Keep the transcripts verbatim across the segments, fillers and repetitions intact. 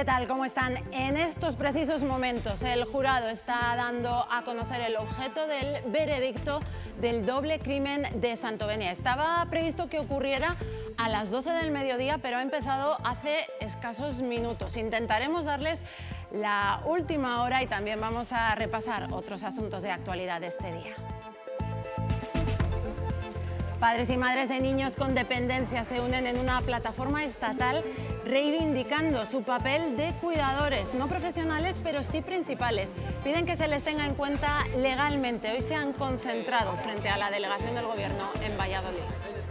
tal? ¿Cómo están? En estos precisos momentos el jurado está dando a conocer el objeto del veredicto del doble crimen de Santovenia. Estaba previsto que ocurriera a las doce del mediodía, pero ha empezado hace escasos minutos. Intentaremos darles la última hora y también vamos a repasar otros asuntos de actualidad de este día. Padres y madres de niños con dependencia se unen en una plataforma estatal reivindicando su papel de cuidadores, no profesionales, pero sí principales. Piden que se les tenga en cuenta legalmente. Hoy se han concentrado frente a la delegación del Gobierno en Valladolid.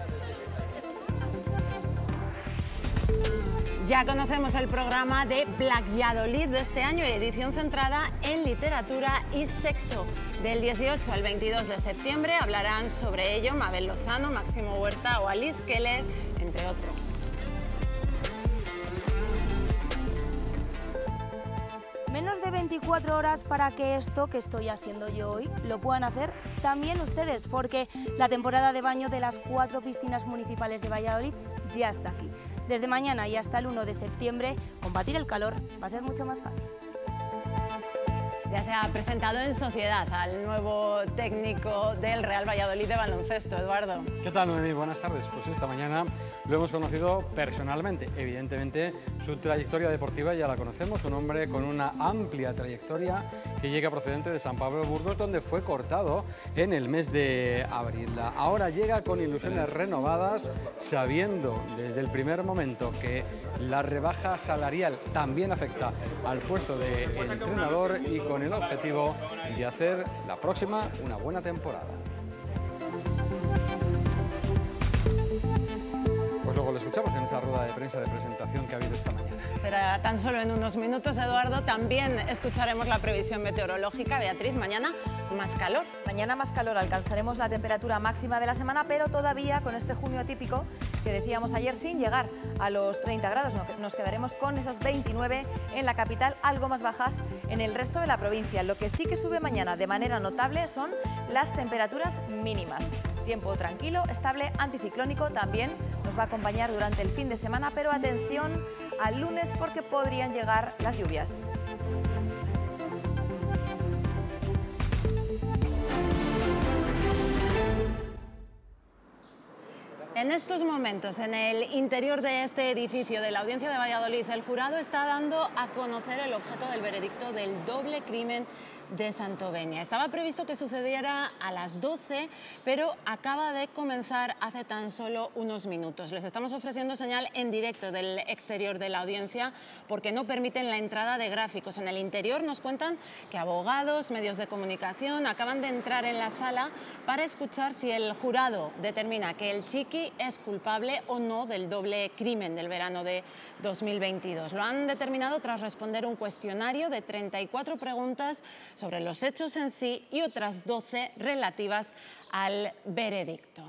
Ya conocemos el programa de Valladolid de este año, edición centrada en literatura y sexo. Del dieciocho al veintidós de septiembre hablarán sobre ello Mabel Lozano, Máximo Huerta o Alice Keller, entre otros. Menos de veinticuatro horas para que esto que estoy haciendo yo hoy lo puedan hacer también ustedes, porque la temporada de baño de las cuatro piscinas municipales de Valladolid ya está aquí. Desde mañana y hasta el uno de septiembre, combatir el calor va a ser mucho más fácil. Ya se ha presentado en sociedad al nuevo técnico del Real Valladolid de baloncesto, Eduardo. ¿Qué tal, Noemí? Buenas tardes. Pues esta mañana lo hemos conocido personalmente. Evidentemente, su trayectoria deportiva ya la conocemos. Un hombre con una amplia trayectoria que llega procedente de San Pablo de Burgos, donde fue cortado en el mes de abril. Ahora llega con ilusiones renovadas, sabiendo desde el primer momento que la rebaja salarial también afecta al puesto de entrenador y con el objetivo de hacer la próxima una buena temporada. Pues luego lo escuchamos en esa rueda de prensa de presentación que ha habido esta mañana. Será tan solo en unos minutos, Eduardo. También escucharemos la previsión meteorológica. Beatriz, mañana más calor. Mañana más calor, alcanzaremos la temperatura máxima de la semana, pero todavía con este junio atípico que decíamos ayer sin llegar a los treinta grados. Nos quedaremos con esos veintinueve en la capital, algo más bajas en el resto de la provincia. Lo que sí que sube mañana de manera notable son las temperaturas mínimas. Tiempo tranquilo, estable, anticiclónico también nos va a acompañar durante el fin de semana, pero atención al lunes porque podrían llegar las lluvias. En estos momentos, en el interior de este edificio de la Audiencia de Valladolid, el jurado está dando a conocer el objeto del veredicto del doble crimen de Santovenia. Estaba previsto que sucediera a las doce, pero acaba de comenzar hace tan solo unos minutos. Les estamos ofreciendo señal en directo del exterior de la audiencia porque no permiten la entrada de gráficos. En el interior nos cuentan que abogados, medios de comunicación acaban de entrar en la sala para escuchar si el jurado determina que el chiqui es culpable o no del doble crimen del verano de dos mil veintidós. Lo han determinado tras responder un cuestionario de treinta y cuatro preguntas sobre los hechos en sí y otras doce relativas al veredicto.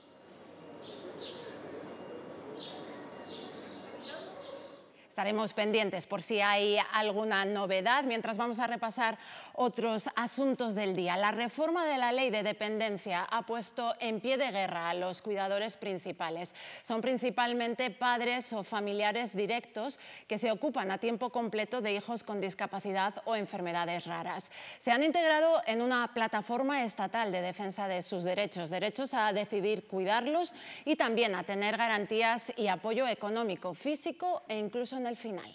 Estaremos pendientes por si hay alguna novedad, mientras vamos a repasar otros asuntos del día. La reforma de la ley de dependencia ha puesto en pie de guerra a los cuidadores principales. Son principalmente padres o familiares directos que se ocupan a tiempo completo de hijos con discapacidad o enfermedades raras. Se han integrado en una plataforma estatal de defensa de sus derechos, derechos a decidir cuidarlos y también a tener garantías y apoyo económico, físico e incluso en el final.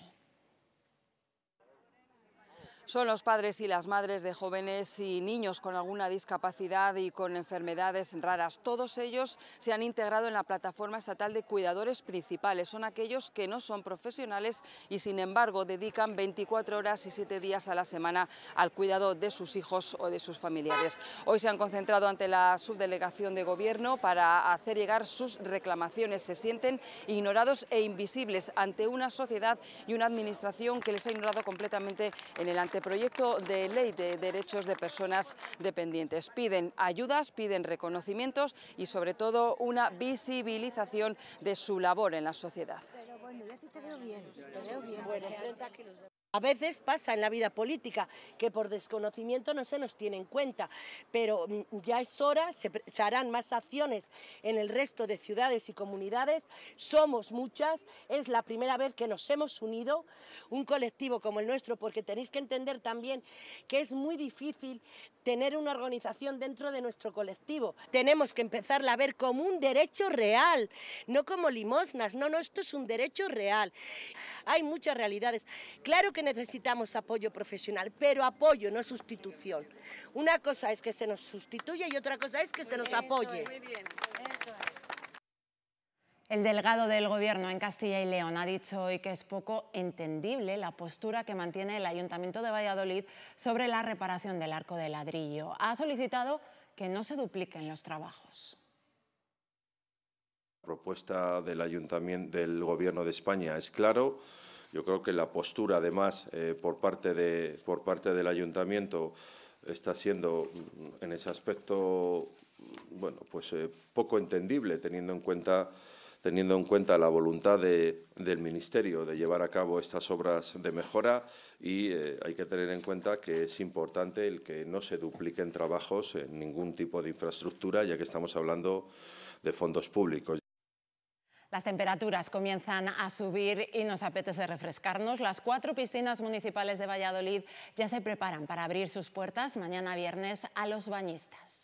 Son los padres y las madres de jóvenes y niños con alguna discapacidad y con enfermedades raras. Todos ellos se han integrado en la plataforma estatal de cuidadores principales. Son aquellos que no son profesionales y sin embargo dedican veinticuatro horas y siete días a la semana al cuidado de sus hijos o de sus familiares. Hoy se han concentrado ante la subdelegación de gobierno para hacer llegar sus reclamaciones. Se sienten ignorados e invisibles ante una sociedad y una administración que les ha ignorado completamente en el anteproyecto de ley de derechos de personas dependientes. Piden ayudas, piden reconocimientos y sobre todo una visibilización de su labor en la sociedad. Pero bueno, yo a ti te veo bien, te veo bien. Bueno, treinta kilos de... A veces pasa en la vida política que por desconocimiento no se nos tiene en cuenta, pero ya es hora, se, se harán más acciones en el resto de ciudades y comunidades, somos muchas, es la primera vez que nos hemos unido, un colectivo como el nuestro, porque tenéis que entender también que es muy difícil tener una organización dentro de nuestro colectivo. Tenemos que empezarla a ver como un derecho real, no como limosnas, no, no, esto es un derecho real. Hay muchas realidades. Claro que necesitamos apoyo profesional, pero apoyo, no sustitución. Una cosa es que se nos sustituya y otra cosa es que se nos apoye. El delegado del Gobierno en Castilla y León ha dicho hoy que es poco entendible la postura que mantiene el Ayuntamiento de Valladolid sobre la reparación del arco de ladrillo. Ha solicitado que no se dupliquen los trabajos. La propuesta del Ayuntamiento del Gobierno de España es claro. Yo creo que la postura, además, eh, por parte de, por parte del Ayuntamiento está siendo, en ese aspecto, bueno, pues eh, poco entendible, teniendo en cuenta teniendo en cuenta la voluntad de, del Ministerio de llevar a cabo estas obras de mejora y eh, hay que tener en cuenta que es importante el que no se dupliquen trabajos en ningún tipo de infraestructura, ya que estamos hablando de fondos públicos. Las temperaturas comienzan a subir y nos apetece refrescarnos. Las cuatro piscinas municipales de Valladolid ya se preparan para abrir sus puertas mañana viernes a los bañistas.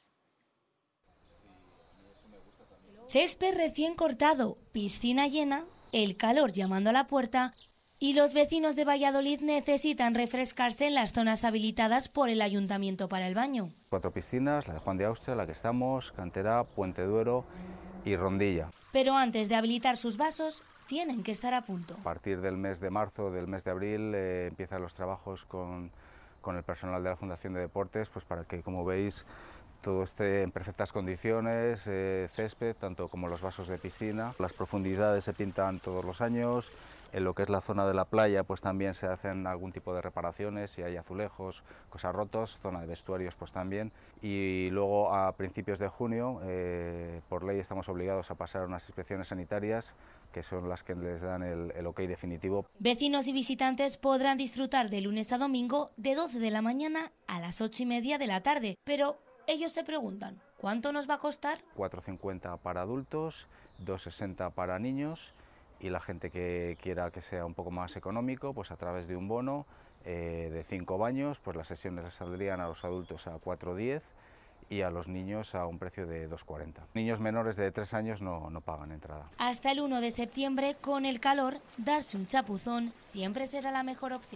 Césped recién cortado, piscina llena, el calor llamando a la puerta y los vecinos de Valladolid necesitan refrescarse en las zonas habilitadas por el Ayuntamiento para el baño. Cuatro piscinas, la de Juan de Austria, la que estamos, Cantera, Puente Duero y Rondilla. Pero antes de habilitar sus vasos, tienen que estar a punto. A partir del mes de marzo, del mes de abril, eh, empiezan los trabajos con, con el personal de la Fundación de Deportes, pues para que, como veis, todo esté en perfectas condiciones, eh, césped, tanto como los vasos de piscina. Las profundidades se pintan todos los años. En lo que es la zona de la playa, pues también se hacen algún tipo de reparaciones, si hay azulejos, cosas rotos, zona de vestuarios pues también. Y luego a principios de junio, eh, por ley estamos obligados a pasar unas inspecciones sanitarias, que son las que les dan el, el ok definitivo. Vecinos y visitantes podrán disfrutar de lunes a domingo de doce de la mañana a las ocho y media de la tarde, pero ellos se preguntan, ¿cuánto nos va a costar? cuatro cincuenta para adultos, dos sesenta para niños y la gente que quiera que sea un poco más económico, pues a través de un bono eh, de cinco baños, pues las sesiones les saldrían a los adultos a cuatro diez y a los niños a un precio de dos cuarenta. Niños menores de tres años no, no pagan entrada. Hasta el uno de septiembre, con el calor, darse un chapuzón siempre será la mejor opción.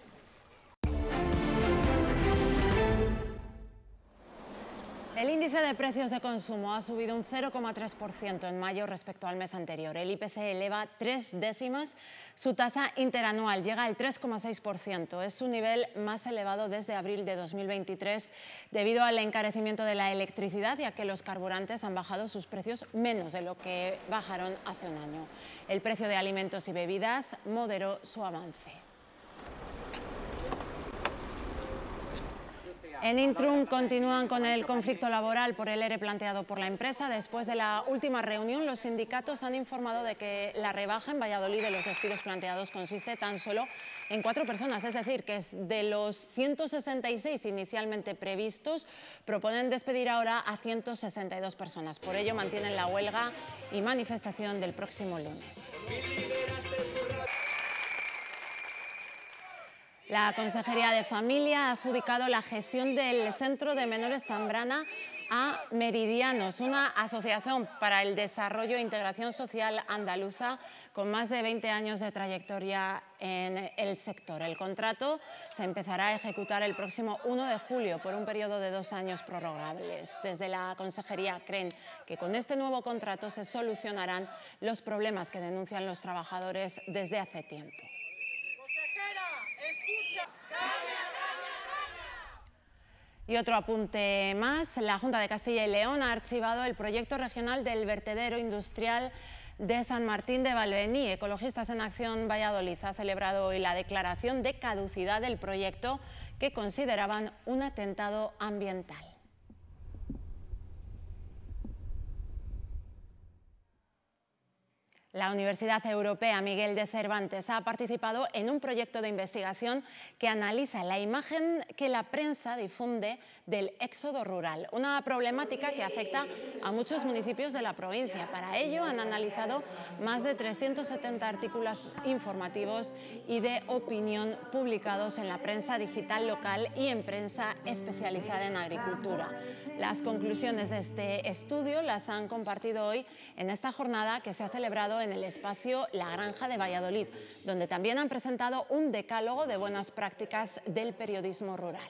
El índice de precios de consumo ha subido un cero coma tres por ciento en mayo respecto al mes anterior. El I P C eleva tres décimas. Su tasa interanual llega al tres coma seis por ciento. Es su nivel más elevado desde abril de dos mil veintitrés debido al encarecimiento de la electricidad y a que los carburantes han bajado sus precios menos de lo que bajaron hace un año. El precio de alimentos y bebidas moderó su avance. En Intrum continúan con el conflicto laboral por el ERE planteado por la empresa. Después de la última reunión, los sindicatos han informado de que la rebaja en Valladolid de los despidos planteados consiste tan solo en cuatro personas. Es decir, que de los ciento sesenta y seis inicialmente previstos, proponen despedir ahora a ciento sesenta y dos personas. Por ello, mantienen la huelga y manifestación del próximo lunes. La Consejería de Familia ha adjudicado la gestión del Centro de Menores Zambrana a Meridianos, una asociación para el desarrollo e integración social andaluza con más de veinte años de trayectoria en el sector. El contrato se empezará a ejecutar el próximo uno de julio por un periodo de dos años prorrogables. Desde la Consejería creen que con este nuevo contrato se solucionarán los problemas que denuncian los trabajadores desde hace tiempo. Y otro apunte más, la Junta de Castilla y León ha archivado el proyecto regional del vertedero industrial de San Martín de Valvení. Ecologistas en Acción Valladolid ha celebrado hoy la declaración de caducidad del proyecto que consideraban un atentado ambiental. La Universidad Europea Miguel de Cervantes ha participado en un proyecto de investigación que analiza la imagen que la prensa difunde del éxodo rural, una problemática que afecta a muchos municipios de la provincia. Para ello han analizado más de trescientos setenta artículos informativos y de opinión publicados en la prensa digital local y en prensa especializada en agricultura. Las conclusiones de este estudio las han compartido hoy en esta jornada que se ha celebrado en el espacio La Granja de Valladolid, donde también han presentado un decálogo de buenas prácticas del periodismo rural.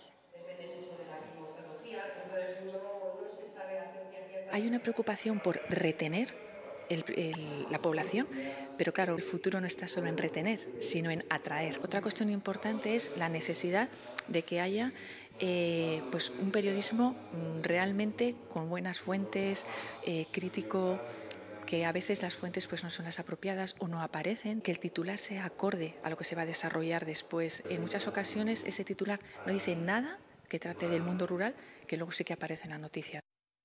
Hay una preocupación por retener el, el, la población, pero claro, el futuro no está solo en retener, sino en atraer. Otra cuestión importante es la necesidad de que haya eh, pues un periodismo realmente con buenas fuentes, eh, crítico, que a veces las fuentes pues no son las apropiadas o no aparecen, que el titular sea acorde a lo que se va a desarrollar después. En muchas ocasiones ese titular no dice nada que trate del mundo rural, que luego sí que aparece en la noticia.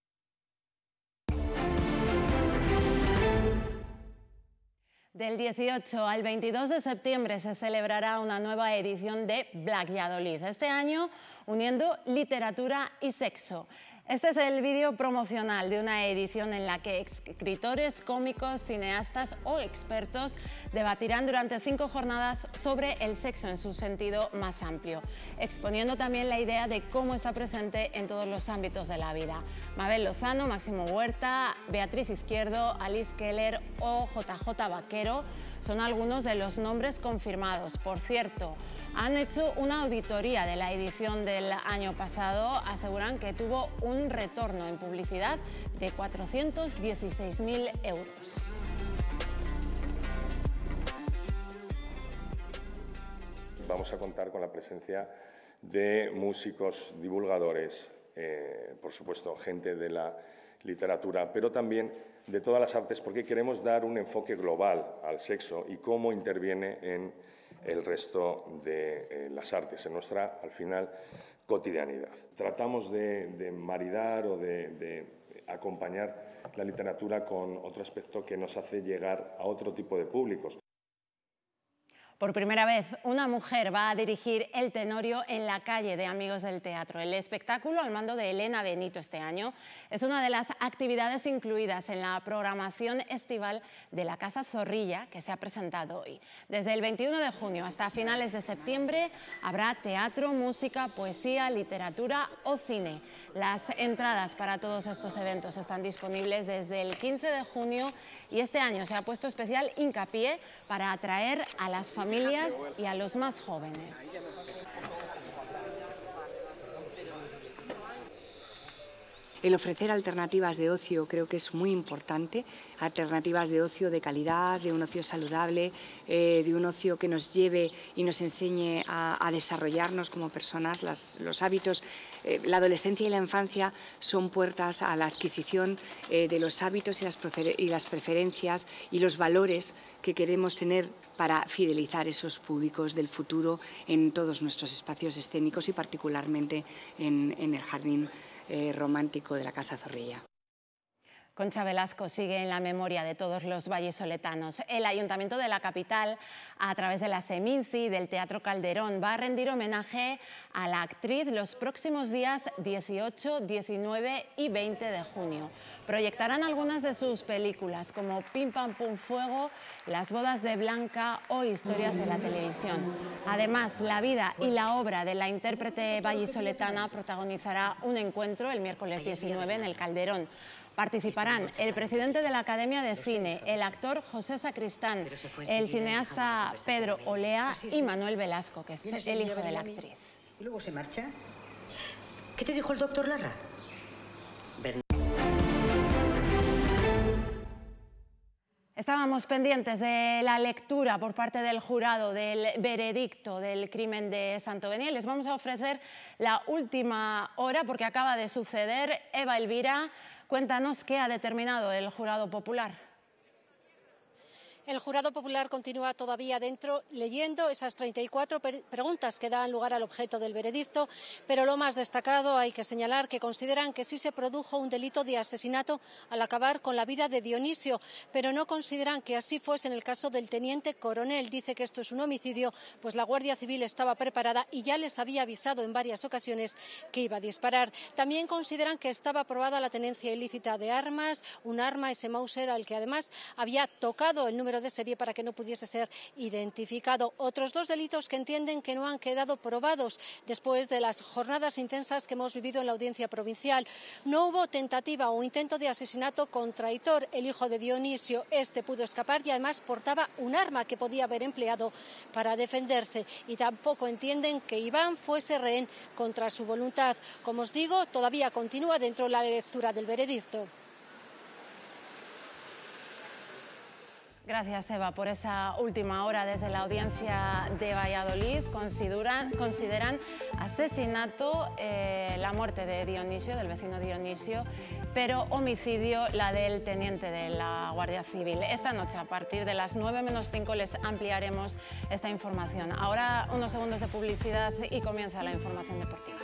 Del dieciocho al veintidós de septiembre se celebrará una nueva edición de Valladolid, este año uniendo literatura y sexo. Este es el vídeo promocional de una edición en la que escritores, cómicos, cineastas o expertos debatirán durante cinco jornadas sobre el sexo en su sentido más amplio, exponiendo también la idea de cómo está presente en todos los ámbitos de la vida. Mabel Lozano, Máximo Huerta, Beatriz Izquierdo, Alice Keller o J J Vaquero son algunos de los nombres confirmados. Por cierto, han hecho una auditoría de la edición del año pasado, aseguran que tuvo un retorno en publicidad de cuatrocientos dieciséis mil euros. Vamos a contar con la presencia de músicos, divulgadores, eh, por supuesto, gente de la literatura, pero también de todas las artes, porque queremos dar un enfoque global al sexo y cómo interviene en el resto de eh, las artes, en nuestra, al final, cotidianidad. Tratamos de, de maridar o de, de acompañar la literatura con otro aspecto que nos hace llegar a otro tipo de públicos. Por primera vez, una mujer va a dirigir el Tenorio en la calle de Amigos del Teatro. El espectáculo, al mando de Elena Benito este año, es una de las actividades incluidas en la programación estival de la Casa Zorrilla que se ha presentado hoy. Desde el veintiuno de junio hasta finales de septiembre habrá teatro, música, poesía, literatura o cine. Las entradas para todos estos eventos están disponibles desde el quince de junio y este año se ha puesto especial hincapié para atraer a las familias y a los más jóvenes. El ofrecer alternativas de ocio creo que es muy importante, alternativas de ocio de calidad, de un ocio saludable, eh, de un ocio que nos lleve y nos enseñe a, a desarrollarnos como personas. Las, los hábitos, eh, la adolescencia y la infancia son puertas a la adquisición eh, de los hábitos y las, y las preferencias y los valores que queremos tener para fidelizar esos públicos del futuro en todos nuestros espacios escénicos y particularmente en, en el jardín Eh, romántico de la Casa Zorrilla. Concha Velasco sigue en la memoria de todos los vallisoletanos. El Ayuntamiento de la capital, a través de la Seminci y del Teatro Calderón, va a rendir homenaje a la actriz los próximos días dieciocho, diecinueve y veinte de junio. Proyectarán algunas de sus películas, como Pim Pam Pum Fuego, Las bodas de Blanca o Historias de la televisión. Además, la vida y la obra de la intérprete vallisoletana protagonizará un encuentro el miércoles diecinueve en el Calderón. Participarán el presidente de la Academia de Cine, el actor José Sacristán, el cineasta Pedro Olea y Manuel Velasco, que es el hijo de la actriz. ¿Y luego se marcha? ¿Qué te dijo el doctor Larra? Estábamos pendientes de la lectura por parte del jurado del veredicto del crimen de Santovenia. Les vamos a ofrecer la última hora porque acaba de suceder. Eva Elvira, cuéntanos qué ha determinado el jurado popular. El jurado popular continúa todavía dentro leyendo esas treinta y cuatro preguntas que dan lugar al objeto del veredicto, pero lo más destacado hay que señalar que consideran que sí se produjo un delito de asesinato al acabar con la vida de Dionisio, pero no consideran que así fuese en el caso del teniente coronel. Dice que esto es un homicidio, pues la Guardia Civil estaba preparada y ya les había avisado en varias ocasiones que iba a disparar. También consideran que estaba aprobada la tenencia ilícita de armas, un arma, ese Mauser, al que además había tocado el número de serie para que no pudiese ser identificado. Otros dos delitos que entienden que no han quedado probados después de las jornadas intensas que hemos vivido en la audiencia provincial. No hubo tentativa o intento de asesinato contra Aitor, el hijo de Dionisio. Este pudo escapar y además portaba un arma que podía haber empleado para defenderse. Y tampoco entienden que Iván fuese rehén contra su voluntad. Como os digo, todavía continúa dentro la lectura del veredicto. Gracias, Eva, por esa última hora desde la audiencia de Valladolid. Consideran, consideran asesinato eh, la muerte de Dionisio, del vecino Dionisio, pero homicidio la del teniente de la Guardia Civil. Esta noche, a partir de las nueve menos cinco, les ampliaremos esta información. Ahora unos segundos de publicidad y comienza la información deportiva.